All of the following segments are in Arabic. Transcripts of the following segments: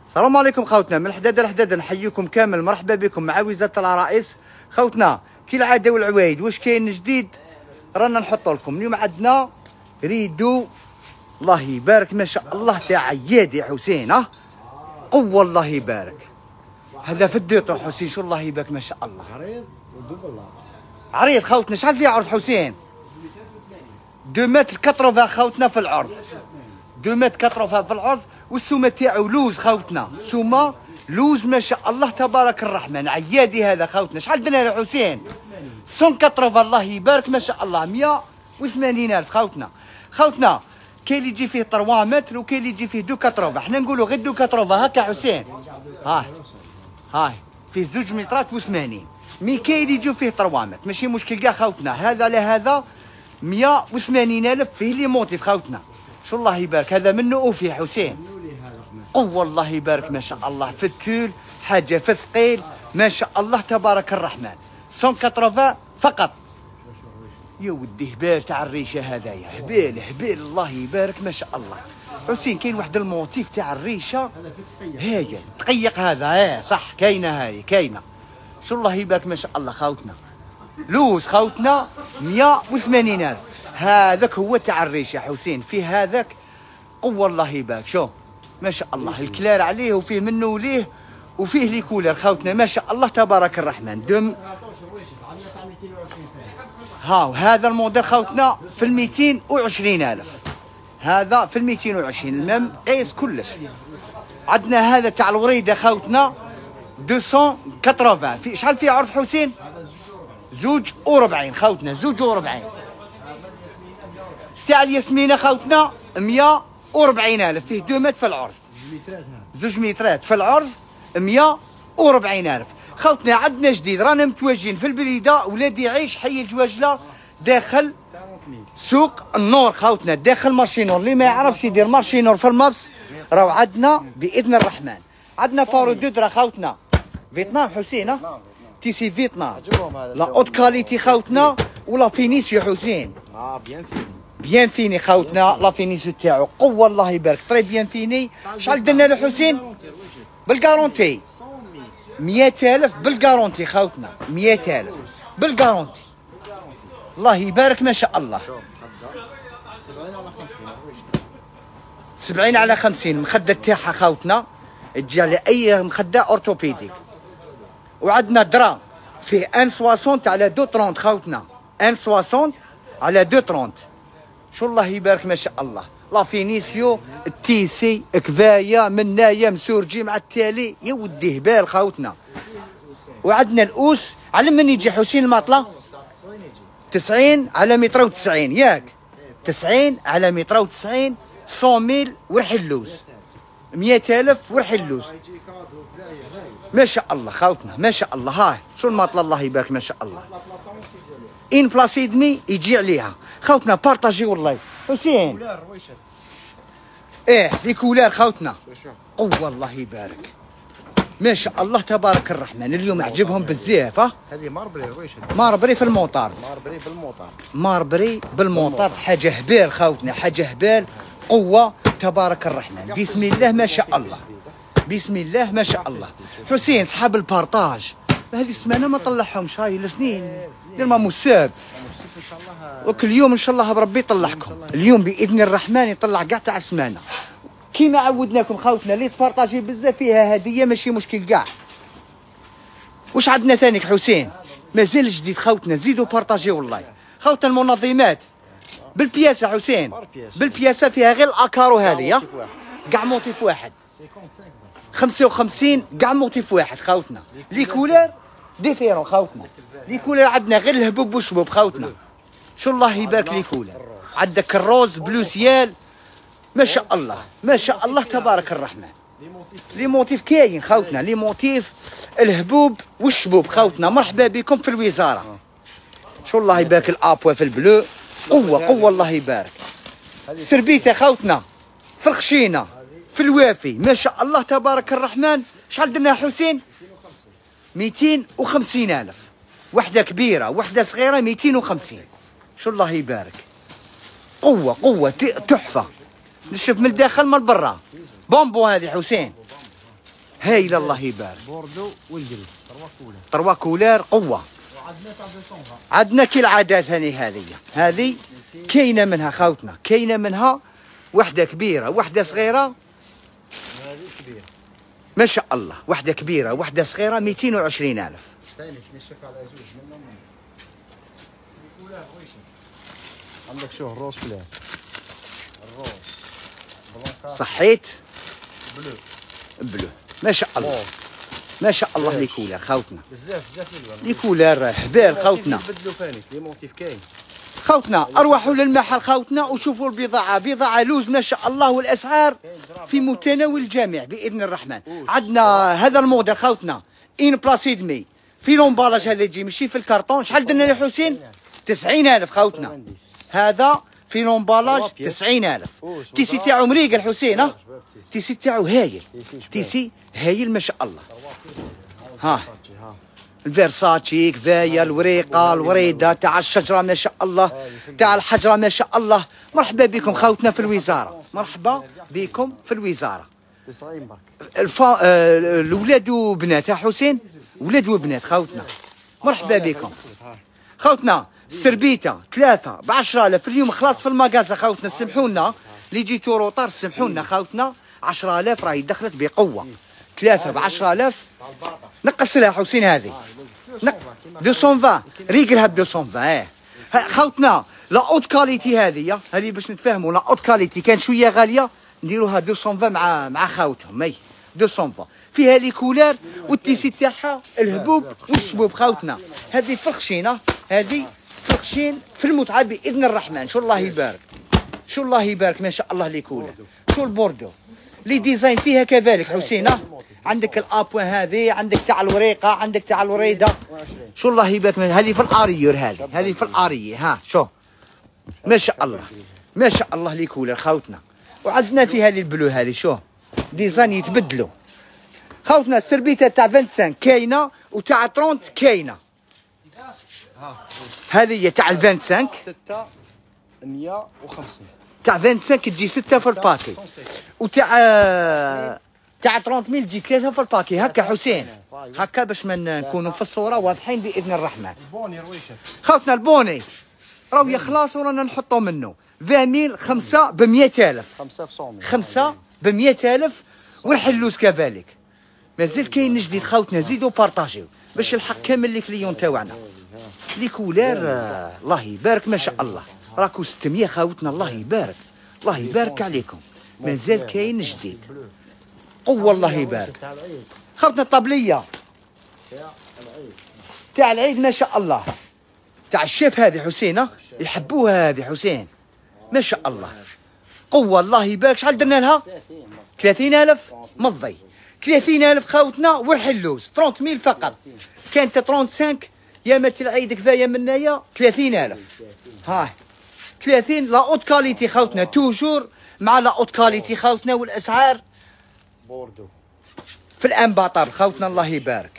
السلام عليكم خوتنا من الحداده لحداده، نحييكم كامل، مرحبا بكم مع وزاره العرائس. خوتنا كالعاده والعوايد، واش كاين جديد رانا نحط لكم اليوم. عندنا ريدو الله يبارك ما شاء الله تاع عياد يا حسين، قوه الله يبارك. هذا في الديطو حسين، شو الله يبارك ما شاء الله. عريض ودبل عريض خوتنا، شحال فيه عرض حسين؟ 2 متر 80 خوتنا في العرض، 2 متر 80 في العرض. والسومه تاعو لوز خوتنا، سومه لوز ما شاء الله تبارك الرحمن. عيادي هذا خوتنا. شحال درنا له حسين؟ 180 الله يبارك ما شاء الله، 180,000 خوتنا. خوتنا كاين اللي يجي فيه 3 متر وكاين اللي يجي فيه 280. حنا نقولوا غير 280 هكا حسين. هاي فيه 2 مترات و80. مي كاين اللي يجيو فيه 3 متر ماشي مشكل كاع خوتنا. هذا لهذا 180,000 فيه لي موتيف خوتنا. شو الله يبارك، هذا منه وفيه حسين. قوة الله يبارك ما شاء الله، في التول حاجة في الثقيل ما شاء الله تبارك الرحمن. 180 فقط. يا ودي هبال تاع الريشه هذايا، هبال هبال الله يبارك ما شاء الله. حسين كاين واحد الموتيف تاع الريشه هاي تقيق هذا، صح كاينه هاي كاينه. شو الله يبارك ما شاء الله خوتنا. لوز خوتنا 180,000. هذاك هو تاع الريشه حسين، فيه هذاك قوه الله يبارك. شوف ما شاء الله الكلار عليه، وفيه منه وليه، وفيه لي كولر خوتنا ما شاء الله تبارك الرحمن. هاو هذا الموديل خوتنا في 220,000. هذا في 220 المهم قيس كلش. عندنا هذا تاع الوريده خوتنا 280. في شحال فيه عرض حسين؟ 42 خوتنا، 42. تاع الياسمينه خوتنا 140,000، فيه 2 متر في العرض، 2 مترات في العرض 140,000 خوتنا. عندنا جديد، رانا متواجدين في البليده، ولادي يعيش حي الجواجله داخل سوق النور خوتنا، داخل مارشي نور. اللي ما يعرفش يدير مارشي نور في المبس راهو عندنا باذن الرحمن. عندنا بارو دودرا خوتنا فيتنام حسين، تيسي فيتنام لا اوت كاليتي خوتنا، ولا فينيسيو حسين. بيان فيني خوتنا، لا فينيسيو تاعو قوه الله يبارك، طري بيان فيني. شحال درنا له حسين؟ بالكارونتي 100,000 بالكارونتي خوتنا، 100,000 بالكارونتي الله يبارك ما شاء الله. 70 على 50 مخده تاعها خوتنا، تجي على اي مخده اورتوبيديك. وعندنا درا فيه 160 على 230 خوتنا، 160 على 230. شو الله يبارك ما شاء الله. لا فينيسيو التيسي كفايه منايا مسورجي مع التالي يا ودي هبال خوتنا. وعندنا الاوس على من يجي حسين الماطله 90 على 190 ياك، 90 على 190 100,000 ورحلوز، 100,000 ورحلوز ما شاء الله خوتنا ما شاء الله. هاي شو الماطله الله يبارك ما شاء الله. ان بلاصي دمي يجي عليها خوتنا. بارطاجي والله حسين. لي كولار خوتنا قوه الله يبارك ما شاء الله تبارك الرحمن. اليوم عجبهم بزاف. هذه ماربري رويشه، ماربري في الموطار، ماربري بالموطار، ماربري بالموطار. حاجه هبال خوتنا، حاجه هبال قوه تبارك الرحمن. بسم الله ما شاء الله، بسم الله ما شاء الله. حسين صحاب البارطاج هذه السمانه ما طلعهمش، هاي الاثنين دير ما مساب. ان شاء الله وكل يوم ان شاء الله بربي يطلعكم. اليوم باذن الرحمن يطلع كاع تاع السمانه كيما عودناكم خوتنا. اللي تبارطاجي بزاف فيها هديه ماشي مشكل كاع. واش عندنا ثانيك حسين؟ مازال جديد خوتنا، زيدوا بارطاجي والله خوتنا. المنظمات بالبياسه حسين، بالبياسه فيها غير الاكارو هذه كاع موتيف واحد، 55 كاع موتيف واحد خوتنا. لي كولار ديفيرون خوتنا. لي كولار عندنا غير الهبوب والشبوب خوتنا. شو الله يبارك لي كولار. عندك الروز بلو سيال ما شاء الله ما شاء الله تبارك الرحمن. لي موتيف كاين خوتنا، لي موتيف الهبوب والشبوب خوتنا. مرحبا بكم في الوزاره. شو الله يبارك الابوا في البلو قوه قوه الله يبارك. السربيته خوتنا في الخشينه في الوافي ما شاء الله تبارك الرحمن. شحال درنا حسين؟ 250,000. وحده كبيره وحده صغيره 250. شو الله يبارك قوه قوه تحفه. نشوف من الداخل من برا. بومبو هذه حسين هايل الله يبارك. بوردو والجري 3 كولار قوه. وعندنا تاع 220. عندنا كالعاده ثاني هذه كاينه منها خوتنا، كاينه منها وحده كبيره وحده صغيره. هذه كبيره ما شاء الله، وحده كبيره وحده صغيره 220,000. ثاني نشف على زوج منهم. عندك شو الروز كلها الروز بلونكا صحيت بلو بلو. ما شاء الله ما شاء الله لي كولار خوتنا، بزاف الوان لي كولار حبال خوتنا. بدلوا ثاني لي موتيف كاين خوتنا اروحوا للمحل خوتنا وشوفوا البضاعه، بضاعه لوز ما شاء الله، والاسعار في متناول الجميع باذن الرحمن. عندنا هذا الموديل خوتنا ان بلاسيدمي في لومبالاج، هذا يجي ماشي في الكرتون. شحال درنا يا حسين؟ 90,000 خوتنا. هذا في لومبالاج 90,000. تيسي تاعو مريقل حسين. تيسي تاعو هايل، تيسي هايل ما شاء الله. ها الفيرساتشي كفايه، الوريقه الوريده تاع الشجره ما شاء الله، تاع الحجره ما شاء الله. مرحبا بكم خوتنا في الوزاره، مرحبا بكم في الوزاره. 90 برك. الاولاد وبنات حسين، ولاد وبنات خوتنا، مرحبا بكم خوتنا. السربيته 3 ب10,000 اليوم خلاص في المغازه خوتنا. سمحونا اللي جيتوا روطار، سمحونا خوتنا. 10,000 راهي دخلت بقوه. 3 ب10,000. نقص لها حسين هذه 220 ريقلها ب 220. خوتنا لا اوت كاليتي هذه باش نتفاهموا. لا اوت كاليتي كان شويه غاليه، نديروها 220 مع خاوتهم. 220 فيها لي كولار والتيسي تاعها الهبوب والشبوب خوتنا. هذه فرخشينه، هذه فرخشين في المتعه باذن الرحمن. شو الله يبارك، شو الله يبارك ما شاء الله لي كولار. شو البوردو لي ديزاين فيها كذلك حسين. عندك الابوان هذه، عندك تاع الوريقه، عندك تاع الوريده. شو الله يبارك، هذه في الاريور، هذه في الاريه. ها شو ما شاء الله ما شاء الله لي كولر خوتنا. وعندنا في هذه البلو هذه شو ديزاين يتبدلوا خوتنا. السربيته تاع 25 كاينه وتاع 30 كاينه. هذه تاع 25 6 150 تاع 25 تجي 6 في الباكي، وتاع تاع 30,000 تجي 3 في الباكي. هكا حسين، هكا باش ما نكونوا في الصوره واضحين باذن الرحمن. البوني رويشه خوتنا البوني راهو يخلص ورانا نحطوا منه 20,000 5 ب 100,000 5 ب 100,000 والحلوس كذلك. مازال كاين جديد خوتنا، زيدوا بارطاجيو باش الحق كامل لي كليون تاعنا. لي كولار الله يبارك ما شاء الله. راكو 600 خوتنا، الله يبارك الله يبارك عليكم. مازال كاين جديد قوه الله يبارك خوتنا. الطبليه تاع العيد ما شاء الله، تاع الشيف هذه حسين يحبوها هذه حسين ما شاء الله قوه الله يبارك. شحال درنا لها؟ 30,000 مضي. 30,000 خوتنا والحلوز 30,000 فقط. كانت 35 يا مات العيد كفايه منايا 30,000. ها 30 لا اوت كاليتي خوتنا، توجور مع لا اوت كاليتي خوتنا. والاسعار بوردو في الانباطار خوتنا الله يبارك.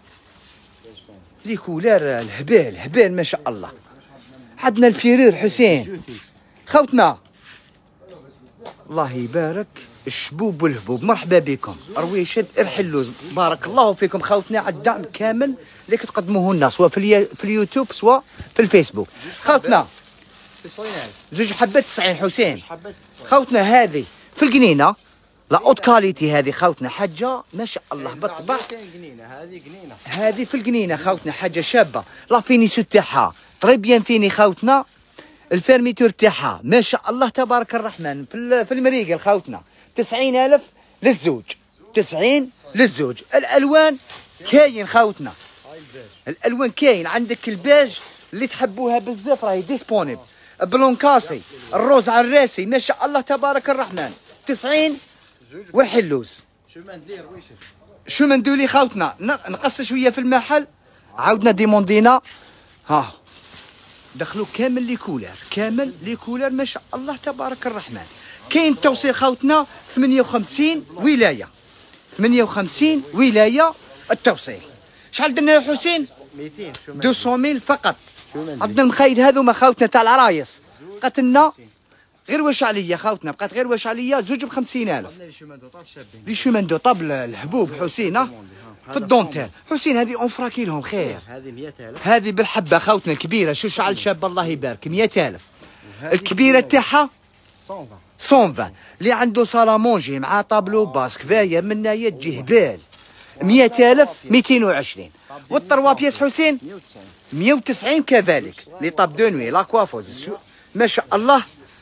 لي كولار الهبال ما شاء الله. عندنا الفيرير حسين خوتنا الله يبارك. الشبوب والهبوب مرحبا بكم. رويشد الحلوز بارك الله فيكم خوتنا على الدعم كامل اللي كتقدموه لنا، سواء في اليوتيوب سواء في الفيسبوك. خوتنا 90,000 زوج حبات 90 حسين خوتنا. هذه في القنينه لا اوت كاليتي هذه خوتنا، حاجه ما شاء الله بالطبع. هذه في القنينه خوتنا، حاجه شابه. لا فينيسيو تاعها طري بيان فيني خوتنا. الفيرميتور تاعها ما شاء الله تبارك الرحمن. في المريقل خوتنا 90,000 للزوج، 90 للزوج. الالوان كاين خوتنا، الالوان كاين. عندك الباج اللي تحبوها بزاف راهي ديسبونيبل. بلونكاسي الروز عراسي ما شاء الله تبارك الرحمن 90 والحلوز. شو ما ندولي خوتنا نقص شويه في المحل. عاودنا ديموندينا ها دخلوا كامل لي كولار، كامل لي كولار ما شاء الله تبارك الرحمن. كاين توصيل خوتنا 58 ولايه، 58 ولايه التوصيل. شحال درنا يا حسين؟ 200,000 فقط. عندنا المخايد هذوما خوتنا تاع العرايس قتلنا غير واش عليا خوتنا، بقات غير واش عليا زوج ب 50,000. لي شومان دو طابل الحبوب حسين في الدونتيل. حسين هذه اونفراكي لهم خير. هذه 100,000. هذه بالحبه خوتنا الكبيره، شو شعل شاب الله يبارك. 100,000. الكبيره تاعها 120. اللي عنده سالامونجي مع طابلو باس كفايه منايا تجي هبال. 100,000 220. والطروا بياس حسين 190 كذلك. لي طاب دو نوي لا كوافوز ما شاء الله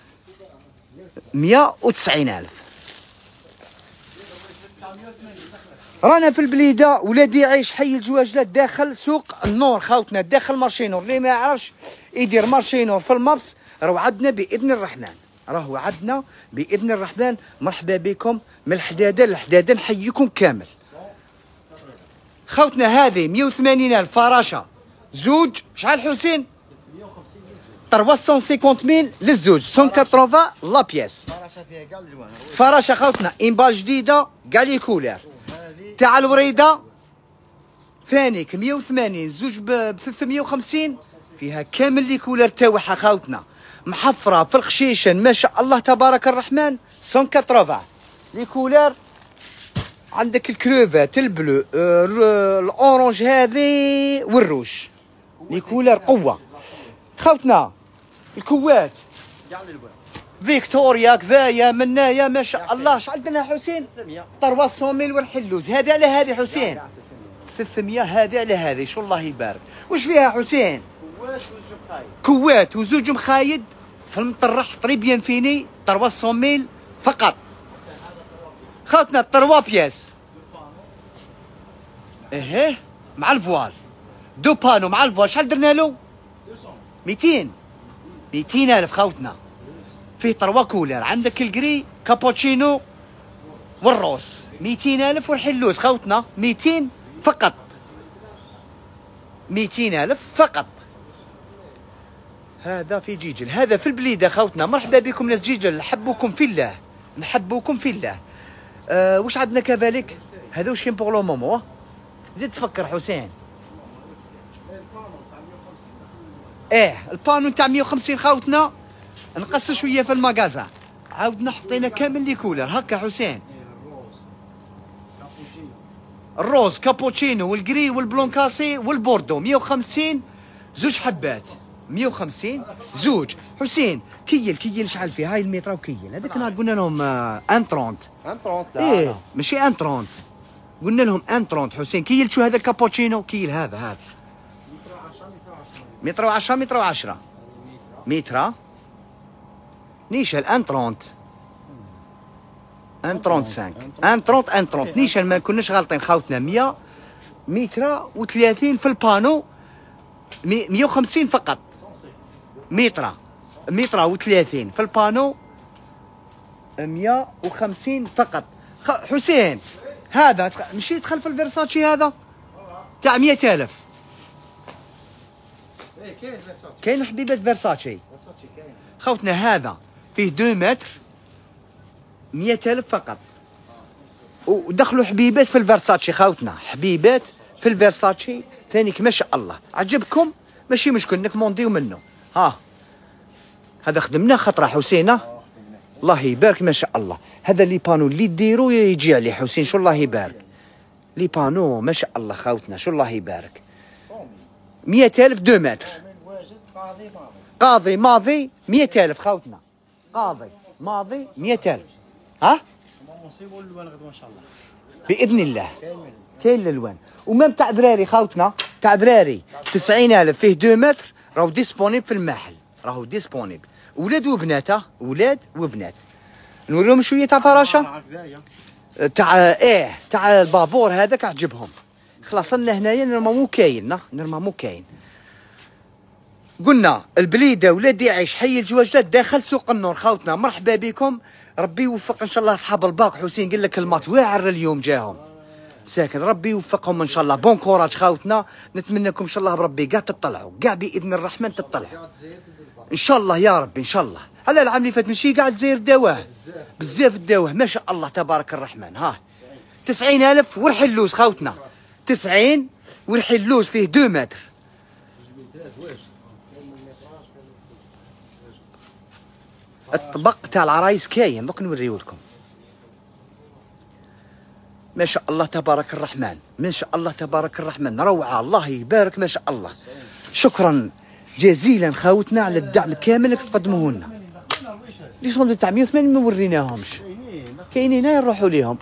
190,000. رانا في البليده ولادي يعيش حي الجواجلات داخل سوق النور خوتنا، داخل مارشي نور. اللي ما يعرفش يدير مارشي نور في المابس راهو عندنا باذن الرحمن، راهو عندنا باذن الرحمن. مرحبا بكم من الحداده للحداده، نحييكم كامل خوتنا. هذه 180,000 فراشه زوج. شحال حسين؟ 350,000 للزوج. 180 لا بياس. فراشه فيها كاع الالوان. فراشه خوتنا امبال جديده كاع لي كولار تاع الوريده. فانيك 180 زوج ب 350 فيها كامل لي كولار تاعها خوتنا، محفره في الخشيشن ما شاء الله تبارك الرحمن. 180 لي كولار. عندك الكروفات البلو الاورانج هذه والروج، لي كولار قوه خوتنا. الكوات كاع الالوان. فيكتوريا كفايه منايا ما شاء الله. شحال درنا حسين؟ 300,000 والحلوز. هذه على هذه حسين 300. هذه على هذه شو الله يبارك. واش فيها حسين؟ كوات وزوج مخايد في المطرح طريبيان فيني 300,000 فقط خوتنا. 3 بياس ايه مع الفوال دو بانو مع الفوال. شحال درنا له؟ 200,000 خوتنا. فيه 3 كولر. عندك الجري كابوتشينو والروس 200,000 والحلوز خوتنا 200 فقط. 200,000 فقط. هذا في جيجل، هذا في البليده خوتنا. مرحبا بكم ناس جيجل، نحبوكم في الله، نحبوكم في الله. واش عندنا كذلك؟ هذا واش كاين بوغ لو مومون. زيد تفكر حسين. البانو تاع 150 خوتنا. نقص شويه في المغازا. عاودنا حطينا كامل لي كولر هكا حسين. الروز كابوتشينو والجري والبلون كاسي والبوردو 150 زوج حبات. 150 زوج. حسين كيل شحال فيه؟ هاي المتر وكيل. هذاك نهار قلنا لهم ان 30. ان 30 لا. ايه ماشي ان 30. قلنا لهم ان 30 حسين. كيل شو هذا الكابوتشينو؟ كيل هذا متر و10 متر و10 متر نيشان ان 30 ان 35 ان 30 ان 30 نيشان. ما كناش غالطين خوتنا. 100 متر و30 في البانو 150 فقط. متر و30 في البانو 150 فقط. حسين هذا مشي يدخل في الفيرساتشي هذا تاع 100,000. كاين حبيبه فيرساتشي خوتنا. هذا فيه 2 متر 100,000 فقط. ودخلوا حبيبات في الفيرساتشي خوتنا، حبيبات في الفيرساتشي ثانيك ما شاء الله. عجبكم؟ ماشي مشكل نكمونديو منه. هذا خدمناه خطره حسينه الله يبارك ما شاء الله. هذا لي بانو اللي ديرو يجي عليه حسين شو الله يبارك. لي بانو ما شاء الله خوتنا شو الله يبارك. 100,000 2 متر. قاضي ماضي 100,000 خوتنا. قاضي ماضي 100,000. نصيبوا الالوان غدوه ان شاء الله باذن الله. كاين الالوان. ومام تاع دراري خوتنا، تاع دراري 90,000 فيه 2 متر راهو ديسبونيبل في المحل. راهو ديسبونيبل ولاد وبنات. ولاد وبنات. نوريهم شويه تاع فراشه تاع البابور هذاك عجبهم. خلاص لنا هنايا نورمالمون كاين. قلنا البليده ولادي يعيش حي الجواجلات داخل سوق النور خوتنا. مرحبا بكم. ربي يوفق ان شاء الله اصحاب الباك. حسين قال لك المات واعر اليوم جاهم ساكن. ربي يوفقهم ان شاء الله. بون كوراج خوتنا. نتمنى لكم ان شاء الله بربي كاع تطلعوا كاع باذن الرحمن تطلعوا ان شاء الله يا ربي ان شاء الله. على العام اللي فات ماشي قاعد تزير الدواه بزاف الدواه ما شاء الله تبارك الرحمن. 90,000 والحلوز خوتنا. 90 والحلوز فيه 2 متر. الطبق تاع العرايس كاين دوك نوريه لكم. ما شاء الله تبارك الرحمن، ما شاء الله تبارك الرحمن، روعه الله يبارك ما شاء الله. شكرا جزيلا خاوتنا على الدعم الكامل اللي تقدموه لنا. لي صندوق تاع 180 ما وريناهمش، كاينين هنا نروحوا ليهم.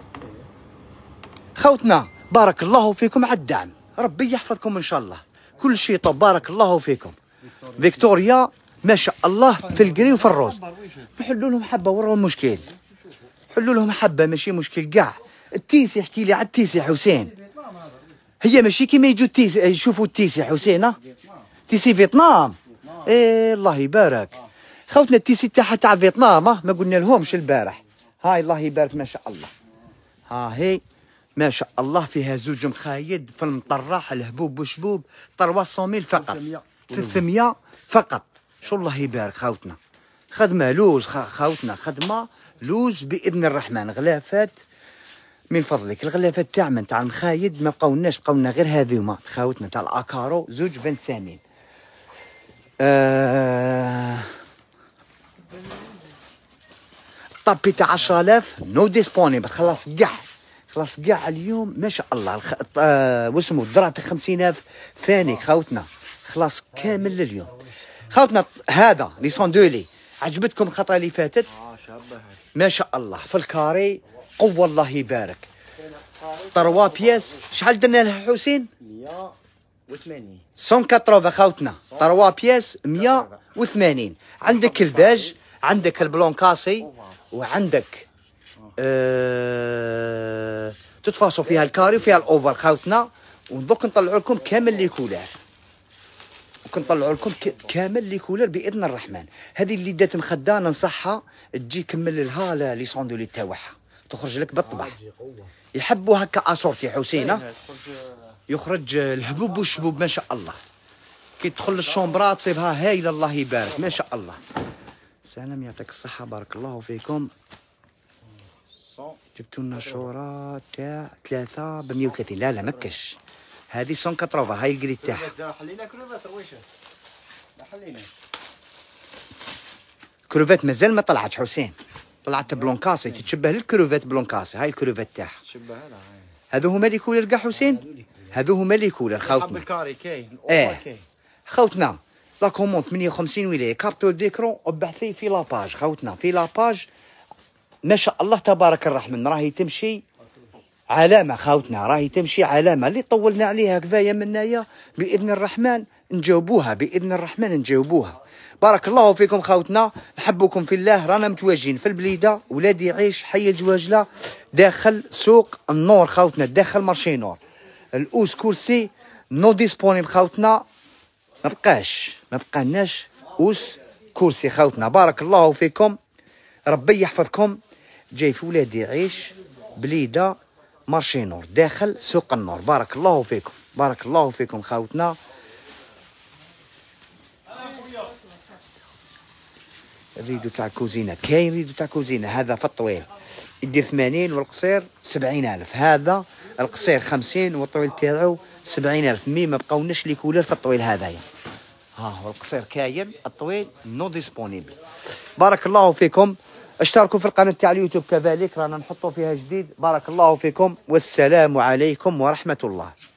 خوتنا بارك الله فيكم على الدعم، ربي يحفظكم ان شاء الله. كل شيء طب، بارك الله فيكم. فيكتوريا ما شاء الله في القري وفي الروز. نحلوا لهم حبه وراهم مشكل، حلوا لهم حبه ماشي مشكل كاع. التيسي يحكي لي على التيسي حسين، هي ماشي كيما يجوا التيسي يشوفوا التيسي حسين، تيسي فيتنام. ايه الله يبارك خوتنا، التيسي تاع فيتنام ما قلنا لهمش البارح. هاي الله يبارك ما شاء الله، ها هي ما شاء الله فيها زوج مخايد في المطرح الهبوب وشبوب 300 فقط، 300 فقط. شو الله يبارك خوتنا، خدمه لوز خوتنا، خدمه لوز باذن الرحمن. غلافات من فضلك، الغلافات تاع المخايد ما بقاولناش، بقاولنا غير هذوما خوتنا تاع الاكارو زوج 25. طابي تاع 10000 نو ديسبونيبل، خلاص كاع اليوم ما شاء الله. واسمو الدرع تاع 50000 ثاني خوتنا، خلاص كامل لليوم خوتنا. هذا لي صندولي عجبتكم الخطره اللي فاتت ما شاء الله في الكاري، قوه الله يبارك. 3 بياس شحال درنا لها حسين؟ 180 180 خوتنا، 3 بياس 180. عندك الباج، عندك البلونكاسي، وعندك تتفاصوا فيها الكاري وفيها الاوفر خوتنا. ودوك نطلعوا لكم كامل لي كولار، نطلعوا لكم كامل لي كولار باذن الرحمن. هذه اللي دات مخده ننصحها تجي كمل لها لي صوندولي تاعها، تخرج لك بالطبع. يحبوا هكا اسورتي حسينه، يخرج الهبوب والشبوب ما شاء الله. كي تدخل للشومبرات تصيبها هايله الله يبارك ما شاء الله. سلام يعطيك الصحه، بارك الله فيكم. جبتوا لنا شورى تاع 3 ب 130. لا مكش، هذه 180 هاي القريد تاعها. حلينا كروفات رويشه، ما حليناش كروفات مازال ما طلعت حسين، طلعت بلونكاسي تتشبه للكروفات بلونكاسي. هاي الكروفات تاعها تشبه لها. هذو هما اللي كولر كاع حسين، هذو هما اللي كولر خوتنا. الكاري كاين كاين خوتنا. لا كوموند 58 ولايه، كابتور ديكرون وبحثي في لاباج خوتنا، في لاباج ما شاء الله تبارك الرحمن. راهي تمشي علامه خوتنا، راهي تمشي علامه اللي طولنا عليها كفايه منايا باذن الرحمن نجاوبوها، باذن الرحمن نجاوبوها. بارك الله فيكم خوتنا، نحبكم في الله. رانا متواجدين في البليده، ولادي عيش حي الجواجله، داخل سوق النور خوتنا، داخل مارشي نور. الاوس كرسي نو ديسبونيبل خوتنا، ما بقالناش اوس كرسي خوتنا. بارك الله فيكم، ربي يحفظكم. جاي في ولادي عيش بليده مارشي نور، داخل سوق النور. بارك الله فيكم، بارك الله فيكم خوتنا. الريدو تاع الكوزينه كاين، ريدو تاع كوزينه هذا في الطويل يدير 80 والقصير 70,000. هذا القصير 50 والطويل تاعو 70,000. ما بقاوناش لي كولر في الطويل هذايا. ها هو القصير كاين، الطويل نو ديسبونيبل. بارك الله فيكم، اشتركوا في القناه تاع اليوتيوب كذلك، رانا نحطوا فيها جديد. بارك الله فيكم، والسلام عليكم ورحمه الله.